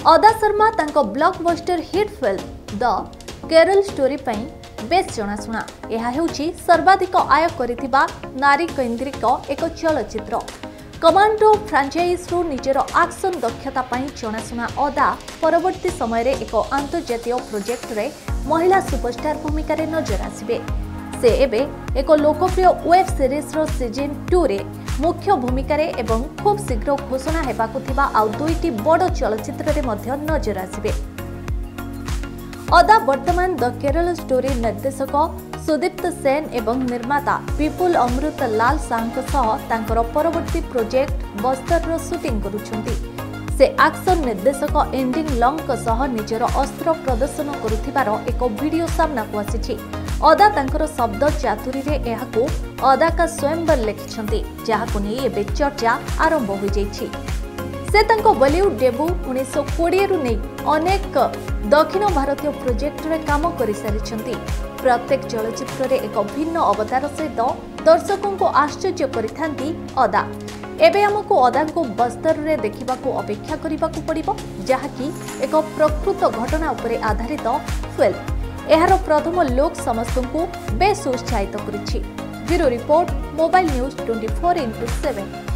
अदा शर्मा तांको blockbuster hit film the Kerala story पई बेस जनाशुना। यह हेउची सर्वाधिक आय करिथिबा नारी केन्द्रिक एक चलचित्र। कमांडो फ्रांचाइज रु निजर एक्शन दक्षता पई जनाशुना अदा परवर्ती समय रे एक अंतर्जातीय प्रोजेक्ट रे महिला सुपरस्टार भूमिका रे नजर आसिबे। से एबे एक लोकप्रिय वेब सीरीज रो सीजन 2 रे मुख्य भूमिका रे एवं खूब शीघ्र घोषणा हेबाकु थिबा आउ दुईटी बड़ चलचित्र रे मध्य नजर आसिबे। अदा वर्तमान द केरल स्टोरी निर्देशक सुदीप्त सेन एवं निर्माता विपुल अमृत लाल साहंक सह तांकर परवर्ती प्रोजेक्ट बस्तर रो शूटिंग करुछंती। से एक्शन निर्देशक एंडिंग लॉन्ग सह निजर अस्त्र प्रदर्शन करुथिबार एक वीडियो सामना को आसीछि। अदा तांकर शब्द चातुरी रे एहाकू अदा का स्वयंवर लिखिछंती, जाहाकू नै एबे चर्चा आरंभ होई जाइछि। से तांको बॉलीवुड डेब्यू 1920 रु नै अनेक दक्षिण भारतीय प्रोजेक्ट रे काम करि सारिछंती। प्रत्येक चलचित्र रे एक भिन्न अवतार सहित दर्शकों को आश्चर्य करिथांती अदा। एबे हमको अदा को बस्तर रे देखिबाकू अपेक्षा करिबाकू पड़िबो, जाहाकि एक प्रकृत घटना उपरे आधारित फिल्म। एहार प्रथम लोक समस्तଙ୍କୁ बेस उत्साहित करिछि। Bureau report mobile news 24x7।